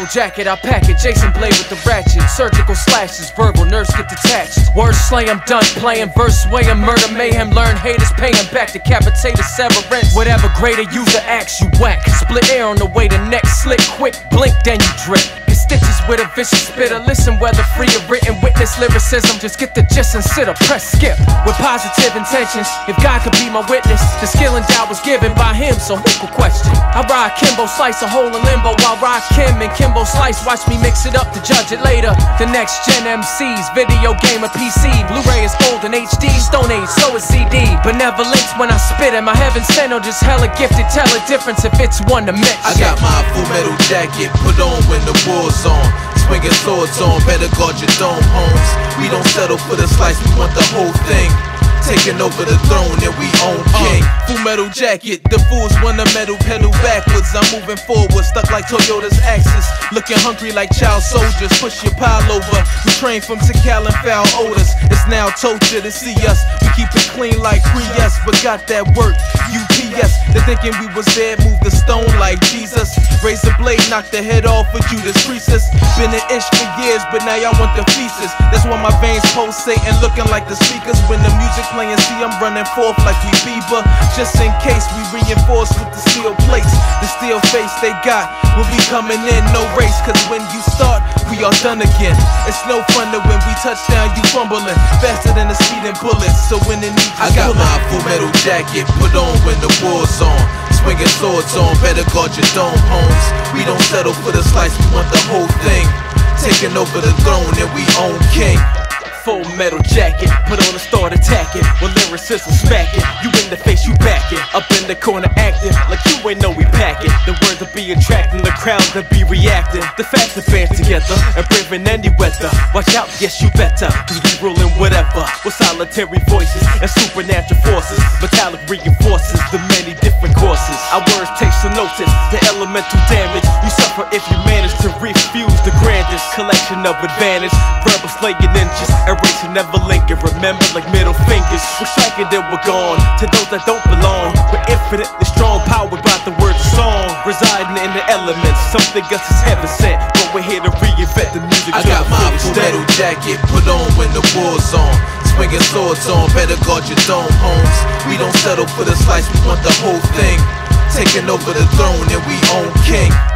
jacket, I pack it. Jason Blade with the ratchet. Surgical slashes, verbal nerves get detached. Words slay, I'm done playing. Verse sway, mayhem. Learn haters, pay him back. Decapitated severance. Whatever greater user acts, you whack. Split air on the way to next. Slick, quick, blink, then you drip. Stitches with a vicious spitter. Listen whether free or written. Witness lyricism. Just get the gist and sit or press skip. With positive intentions. If God could be my witness, the skill endowed was given by him, so who could question? I ride Kimbo, slice a hole in limbo while ride Kim and Kimbo slice. Watch me mix it up to judge it later. The next gen MCs, video game or PC. Blu-ray is golden HD, Stone Age, so is CD. But never links when I spit it. My heaven sent or just hella gifted. Tell a difference if it's one to mix. I got my Full Metal Jacket put on when the war's on. Swinging swords on, better guard your dome, homes. We don't settle for the slice, we want the whole thing. Taking over the throne and we own king. Full Metal Jacket, the fools wanna metal pedal backwards. I'm moving forward, stuck like Toyota's axis. Looking hungry like child soldiers, push your pile over. We train from Tikal and foul odors. It's now torture to see us. We keep it clean like Prius, but got that work, UPS. They're thinking we was there, move the stone like Jesus. Razor blade, knock the head off with Judas Priestess. Been an ish for years, but now y'all want the feces. That's why my veins pulsate and looking like the speakers when the music playing. See, I'm running forth like we Bieber. Just in case we reinforce with the steel plates. The steel face they got will be coming in, no race. Cause when you start, we are done again. It's no fun that when we touch down, you fumbling faster than the speeding bullets. So when it needs you, I got my Full Metal Jacket put on when the war's on. Swinging swords on, better guard your dome, homes. We don't settle for the slice, we want the whole thing. Taking over the throne and we own king. Full Metal Jacket, put on a start attacking. When lyricism smacking, you in the face, you backing. Up in the corner acting like you ain't know we packing. The words will be attracting, the crowd to be reacting. The facts are band together and braving any weather. Watch out, yes you better, cause we ruling whatever. With solitary voices and supernatural forces. Metallic reinforces the many different courses. Our words take some notice, the elemental damage. You suffer if you manage to refuse the grandest collection of advantage. Verbal slaying ninjas. Erasing never linking, remember like middle fingers. We're striking then we're gone, to those that don't belong. We're infinitely strong, powered by the word song. Residing in the elements, something else is heaven sent. But we're here to reinvent the music. I got my Full Metal Jacket put on when the war's on. Swinging swords on, better guard your dome, homes. We don't settle for the slice, we want the whole thing. Taking over the throne and we own king.